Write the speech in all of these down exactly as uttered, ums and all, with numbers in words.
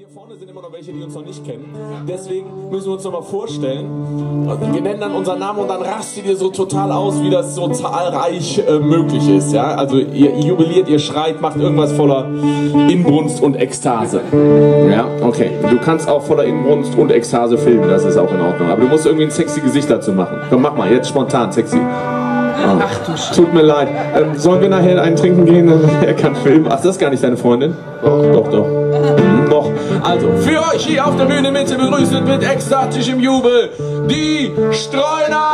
vorne sind immer noch welche, die uns noch nicht kennen. Deswegen müssen wir uns noch mal vorstellen. Wir nennen dann unseren Namen und dann rastet ihr so total aus, wie das so zahlreich äh, möglich ist. Ja? Also ihr, ihr jubiliert, ihr schreit, macht irgendwas voller Inbrunst und Ekstase. Ja, okay. Du kannst auch voller Inbrunst und Ekstase filmen, das ist auch in Ordnung. Aber du musst irgendwie ein sexy Gesicht dazu machen. Komm, mach mal, jetzt spontan sexy. Oh, ach du Scheiße. Tut mir leid. Ähm, sollen wir nachher einen trinken gehen? Er kann filmen. Ach, das ist gar nicht deine Freundin? Doch, doch, doch. Hm, doch. Also, für euch hier auf der Bühne Mitte begrüßt mit ekstatischem Jubel die Streuner!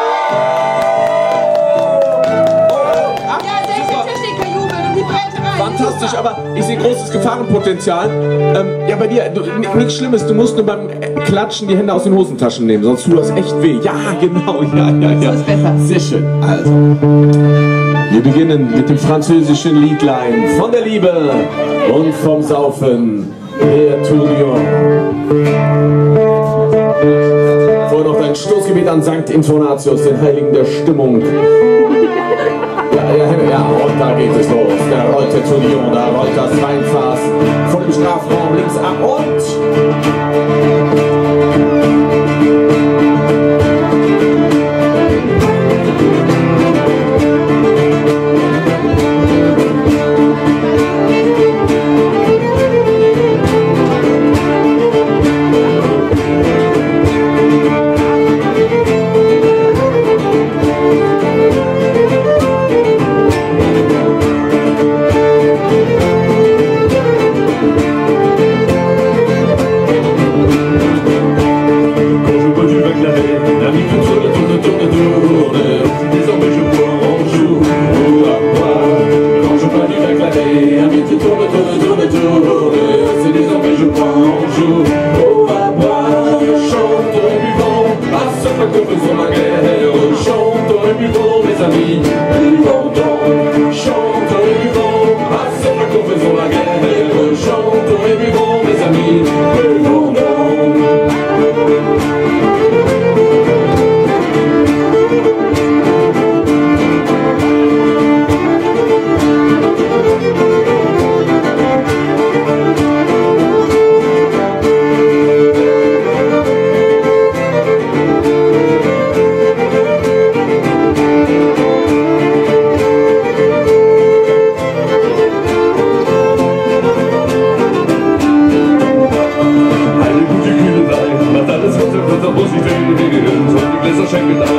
Fantastisch, aber ich sehe großes Gefahrenpotenzial. Ähm, ja, bei dir, du, nichts Schlimmes, du musst nur beim Klatschen die Hände aus den Hosentaschen nehmen, sonst tut das echt weh. Ja, genau, ja, ja, ja. So ist besser. Sehr schön. Also, wir beginnen mit dem französischen Liedlein von der Liebe und vom Saufen, der Tourbillon. Vorher noch dein Stoßgebet an Sankt Intonatius, den Heiligen der Stimmung. Ja, ja, ja, und da geht es los. Der rollt der Tourbillon, da rollt das Weinfass vor dem Strafraum links ab und... Check it out.